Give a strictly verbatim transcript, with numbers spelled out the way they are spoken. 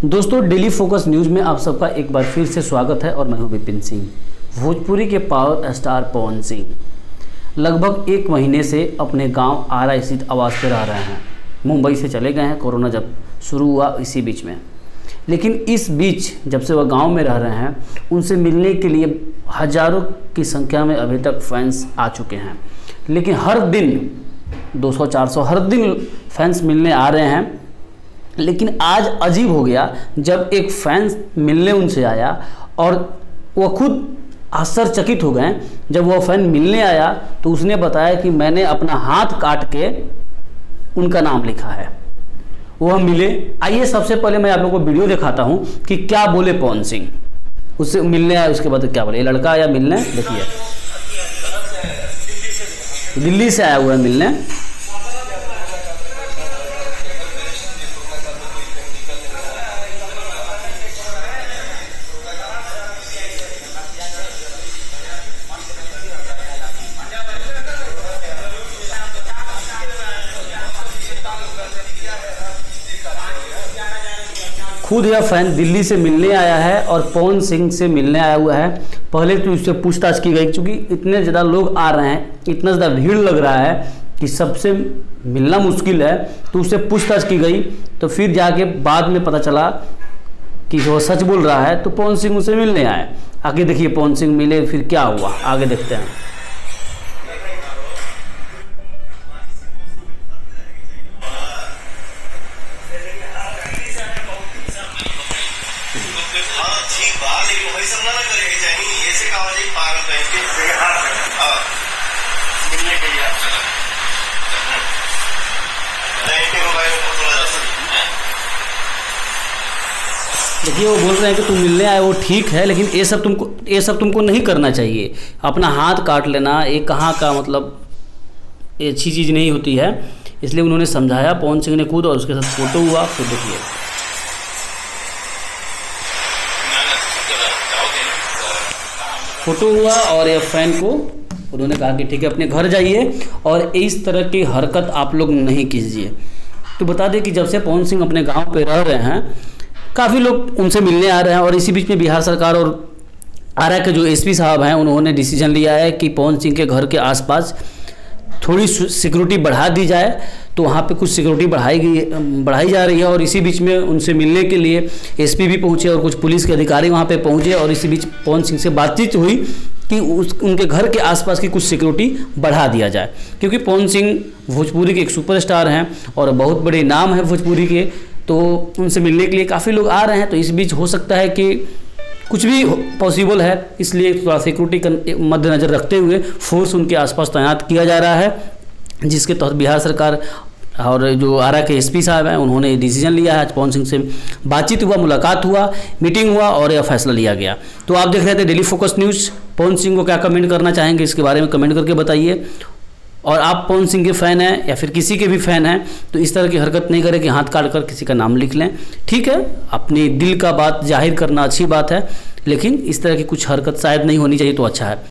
दोस्तों, daily focus news में आप सबका एक बार फिर से स्वागत है और मैं हूं विपिन सिंह। भोजपुरी के पावर स्टार पवन सिंह लगभग एक महीने से अपने गांव आरा स्थित आवास पर रह रहे हैं। मुंबई से चले गए हैं कोरोना जब शुरू हुआ इसी बीच में, लेकिन इस बीच जब से वह गांव में रह रहे हैं उनसे मिलने के लिए हज़ारों की संख्या में अभी तक फैंस आ चुके हैं। लेकिन हर दिन दो सौ चार सौ हर दिन फैंस मिलने आ रहे हैं। लेकिन आज अजीब हो गया जब एक फैंस मिलने उनसे आया और वो खुद आश्चर्यचकित हो गए। जब वो फैन मिलने आया तो उसने बताया कि मैंने अपना हाथ काट के उनका नाम लिखा है। वो हम मिले। आइए सबसे पहले मैं आप लोगों को वीडियो दिखाता हूं कि क्या बोले पवन सिंह। उससे मिलने आया, उसके बाद क्या बोले। ये लड़का आया मिलने, देखिए दिल्ली से आया हुआ है मिलने। खुद यह फैन दिल्ली से मिलने आया है और पवन सिंह से मिलने आया हुआ है। पहले तो उससे पूछताछ की गई, क्योंकि इतने ज़्यादा लोग आ रहे हैं, इतना ज़्यादा भीड़ लग रहा है कि सबसे मिलना मुश्किल है। तो उससे पूछताछ की गई तो फिर जाके बाद में पता चला कि वो सच बोल रहा है। तो पवन सिंह उनसे मिलने आए। आगे देखिए पवन सिंह मिले, फिर क्या हुआ आगे देखते हैं। देखिए वो बोल रहे हैं कि तुम मिलने आए वो ठीक है, लेकिन ये सब तुमको ये सब तुमको नहीं करना चाहिए। अपना हाथ काट लेना ये कहाँ का मतलब ये अच्छी चीज़ नहीं होती है। इसलिए उन्होंने समझाया पवन सिंह ने खुद, और उसके साथ फोटो हुआ। फिर देखिए फोटो हुआ और ये फैन को उन्होंने कहा कि ठीक है अपने घर जाइए और इस तरह की हरकत आप लोग नहीं कीजिए। तो बता दें कि जब से पवन सिंह अपने गांव पे रह रहे हैं काफ़ी लोग उनसे मिलने आ रहे हैं। और इसी बीच में बिहार सरकार और आरा के जो एसपी साहब हैं उन्होंने डिसीजन लिया है कि पवन सिंह के घर के आसपास थोड़ी सिक्योरिटी बढ़ा दी जाए। तो वहाँ पे कुछ सिक्योरिटी बढ़ाई गई बढ़ाई जा रही है। और इसी बीच में उनसे मिलने के लिए एसपी भी पहुँचे और कुछ पुलिस के अधिकारी वहाँ पे पहुँचे। और इसी बीच पवन सिंह से बातचीत हुई कि उस उनके घर के आसपास की कुछ सिक्योरिटी बढ़ा दिया जाए, क्योंकि पवन सिंह भोजपुरी के एक सुपरस्टार हैं और बहुत बड़े नाम है भोजपुरी के। तो उनसे मिलने के लिए काफ़ी लोग आ रहे हैं। तो इस बीच हो सकता है कि कुछ भी पॉसिबल है, इसलिए थोड़ा सिक्योरिटी का मद्देनज़र रखते हुए फोर्स उनके आसपास तैनात किया जा रहा है, जिसके तहत बिहार सरकार और जो आरा के एसपी साहब हैं उन्होंने डिसीजन लिया है। आज पवन सिंह से बातचीत हुआ, मुलाकात हुआ, मीटिंग हुआ और यह फैसला लिया गया। तो आप देख रहे थे daily focus news. Pawan Singh को क्या कमेंट करना चाहेंगे इसके बारे में कमेंट करके बताइए। और आप पवन सिंह के फ़ैन हैं या फिर किसी के भी फ़ैन हैं तो इस तरह की हरकत नहीं करें कि हाथ काट कर किसी का नाम लिख लें। ठीक है, अपनी दिल का बात जाहिर करना अच्छी बात है, लेकिन इस तरह की कुछ हरकत शायद नहीं होनी चाहिए, तो अच्छा है।